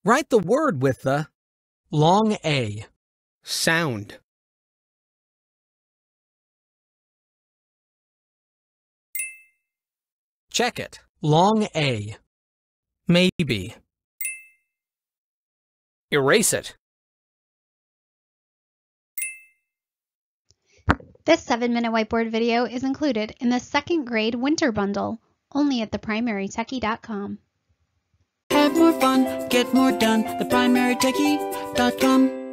Write the word with the long A sound. Check it. Long A. Maybe. Erase it. This 7-minute whiteboard video is included in the 2nd grade winter bundle, only at theprimarytechie.com. Have more fun, get more done, theprimarytechie.com.